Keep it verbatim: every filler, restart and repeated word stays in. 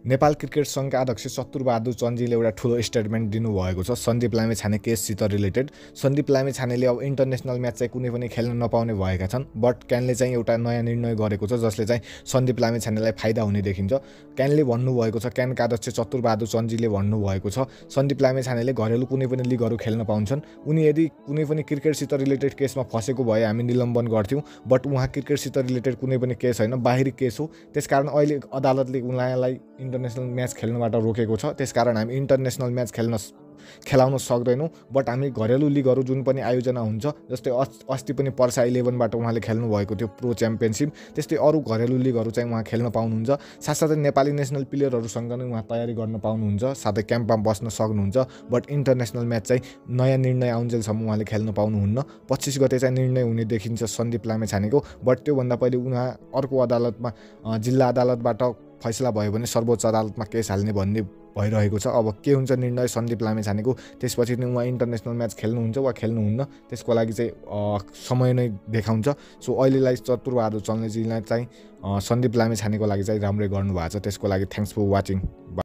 Nepal cricket सङ्घका अध्यक्ष चतुर बहादुर चन्दजीले एउटा ठुलो स्टेटमेन्ट दिनुभएको छ सन्दीप लामिछाने केससित रिलेटेड। सन्दीप लामिछानेले अब इन्टरनेसनल म्याच चाहिँ कुनै पनि खेल्न नपाउने भएका छन्, बट क्यानले चाहिँ एउटा नयाँ निर्णय गरेको छ जसले चाहिँ सन्दीप लामिछानेलाई फाइदा हुने देखिन्छ। क्यानले भन्नुभएको छ, क्यानका अध्यक्ष चतुर बहादुर चन्दजीले भन्नुभएको छ सन्दीप लामिछानेले घरेलु कुनै पनि लिगहरू खेल्न पाउँछन्। उनी यदि कुनै पनि क्रिकेटसित रिलेटेड केसमा फसेको भए हामी निलम्बन गर्थ्यौँ, बट उहाँ क्रिकेटसित रिलेटेड कुनै पनि केस होइन, बाहिरी केस हो। त्यसकारण अहिले अदालतले उहाँलाई इन्टरनेसनल म्याच खेल्नबाट रोकेको छ। त्यसकारण हामी इन्टरनेसनल म्याच खेल्न खेलाउन सक्दैनौँ, बट हामी घरेलु लिगहरू जुन पनि आयोजना हुन्छ, जस्तै अस्ति पनि पर्सा इलेभेनबाट उहाँले खेल्नु भएको थियो प्रो च्याम्पियनसिप, त्यस्तै अरू घरेलु लिगहरू चाहिँ उहाँ खेल्न पाउनुहुन्छ। साथसाथै नेपाली नेसनल प्लेयरहरूसँग नै उहाँ तयारी गर्न पाउनुहुन्छ, साथै क्याम्पमा बस्न सक्नुहुन्छ, बट इन्टरनेसनल म्याच चाहिँ नयाँ निर्णय आउन्जेलसम्म उहाँले खेल्न पाउनुहुन्न। पच्चिस गते चाहिँ निर्णय हुने देखिन्छ सन्दीप लामिछानेको, बट त्योभन्दा पहिले उहाँ अर्को अदालतमा जिल्ला अदालतबाट फैसला भयो भने सर्वोच्च अदालतमा केस हाल्ने भन्ने भइरहेको छ। अब के हुन्छ निर्णय सन्दीप लामिछानेको, त्यसपछि नै उहाँ इन्टरनेसनल म्याच खेल्नुहुन्छ वा खेल्नुहुन्न, त्यसको लागि चाहिँ समय नै देखाउँछ। सो अहिलेलाई चतुर बहादुर चन्दजीलाई चाहिँ सन्दीप लामिछानेको लागि चाहिँ राम्रै गर्नुभएको छ। त्यसको लागि थ्याङ्क्स फर वाचिङ।